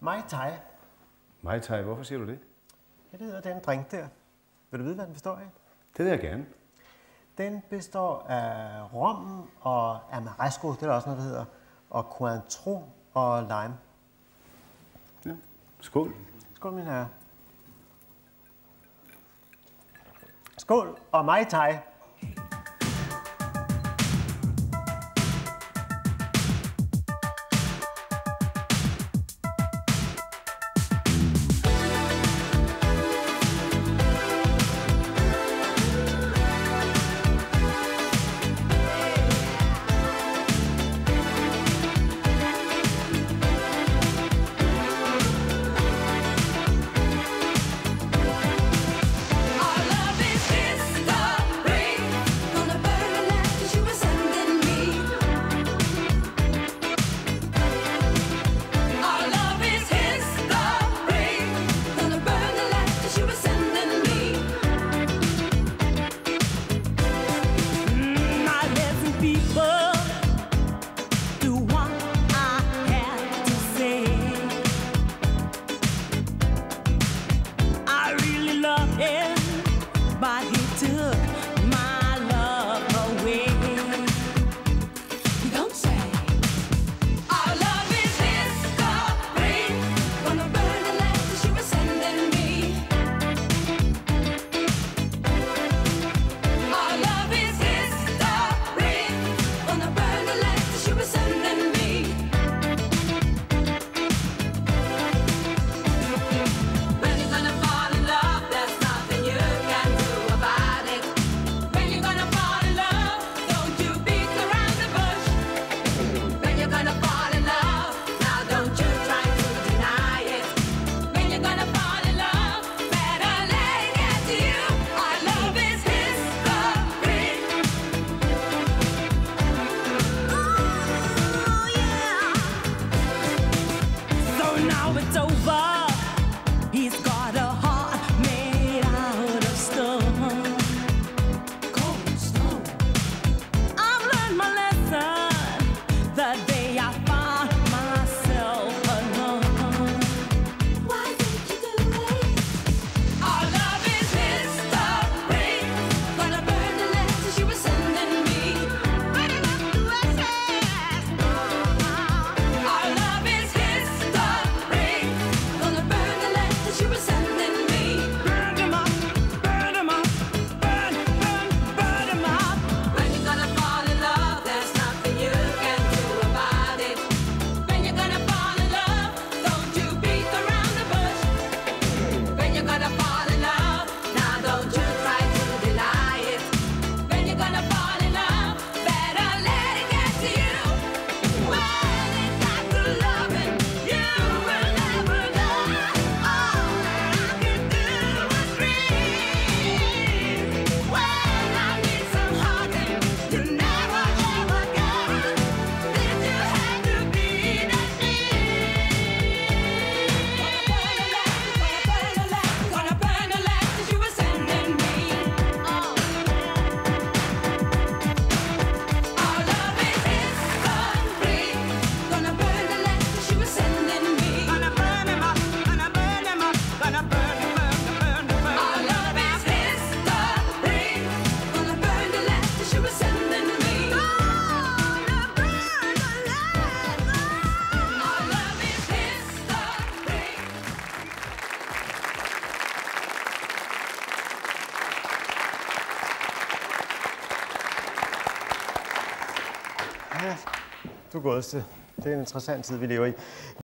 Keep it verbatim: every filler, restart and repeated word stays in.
Mai Tai. Mai Tai, hvorfor siger du det? Ja, det hedder den drink der. Vil du vide, hvad den består af? Det vil jeg gerne. Den består af rom og amaresco, det er der også noget, der hedder, og cointreau og lime. Ja. Skål. Skål, mine herrer. Skål og Mai Tai. Ja, du godeste. Det er en interessant tid, vi lever i.